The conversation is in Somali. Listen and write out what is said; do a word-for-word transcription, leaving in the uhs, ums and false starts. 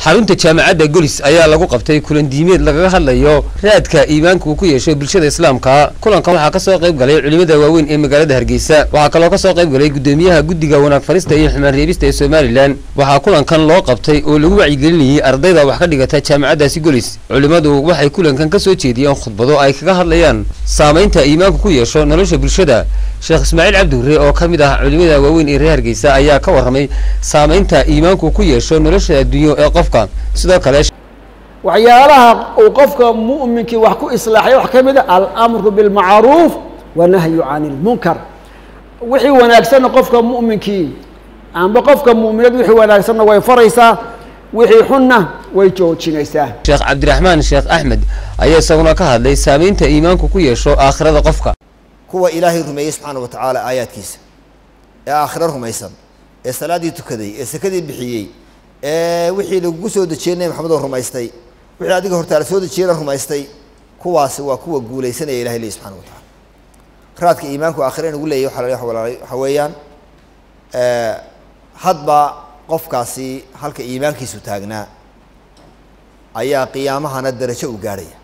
xarunta jaamacadda Golis ayaa lagu qabtay kulan diimeed lagaga hadlayo raadka iimaanku uu ku yeesho bulshada islaamka. Kulankan waxaa ka soo qayb galay culimada waaweyn ee magaalada Hargeysa. Waxaa kaloo ka soo qayb galay gudoomiyaha guddiga wanaag farista iyo xumaan reebista ee Somaliland. Waxaa kulankan loo qabtay oo lagu wacyigelinayay ardayda wax ka dhigata jaamacaddaasi Golis. Culimadu waxay kulankan ka soo jeediyeen khudbado ay kaga hadlayaan saameynta iimaanku ku yeesho nolosha bulshada. Sheekh Ismaaciil Cabdi Hurre oo ka mid ah culimada waaweyn ee reer Hargeysa ayaa ka warramay saameynta iimaanku ku yeesho nolosha adduunyo ee qofka. sidoo kale waxyaalaha uu qofka mu'minkii wax ku islaaxay wax kamid ah al-amru bil ma'ruf wa nahyu 'anil munkar. wixii wanaagsan qofka mu'minkii amba qofka mu'minad wixii wanaagsan way faraysaa wixii xunna way joojinaysaa. Sheekh Cabdiraxmaan Sheekh Ahmed ayaa isaguna ka hadlay saameynta iimaanku ku yeesho aakhirada qofka. kuwa Ilaahay rumeeyay subhanahu wa ta'ala aayadkiisa ee aakhirada rumaysan ee salaadii tukaday ee sakadii bixiyay ee wixii lagu soo dajeenay Maxamed oo rumaystay wixii adiga hortaal soo dajeenay rumaystay kuwaasi waa kuwa guuleysanaya Ilaahay subhanahu wa ta'ala. raadka iimaanku aakhirada ugu leeyahay waxa weeyaan ee hadba qofkaasi halka iimaankiisu taagnaa ayaa qiyaamahana darajo u gaaraya.